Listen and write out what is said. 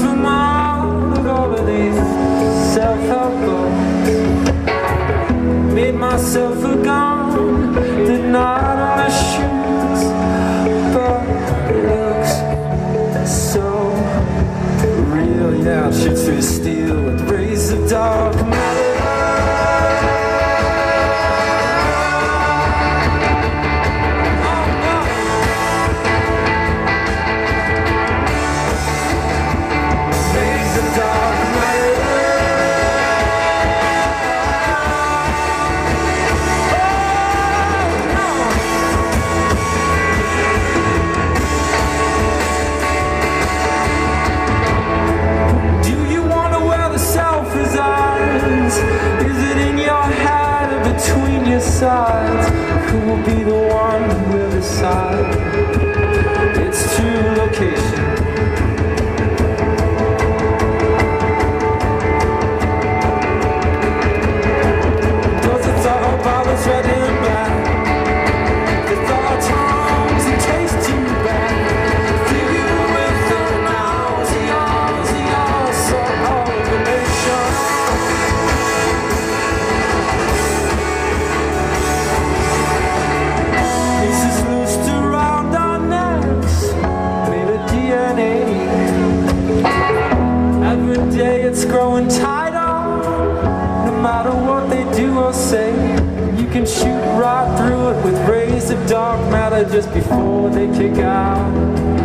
from all of these self-help books. Made myself a gun, did not own a shoes, but it looks so real. Yeah, it shoots through steel with rays of dark matter. Sides, who will be the one who will decide its true location? Those that thought our fathers read him back, they thought our tongues and taste too bad. Fill you with the nausea of the nation. It's growing tighter, no matter what they do or say. You can shoot right through it with rays of dark matter just before they kick out.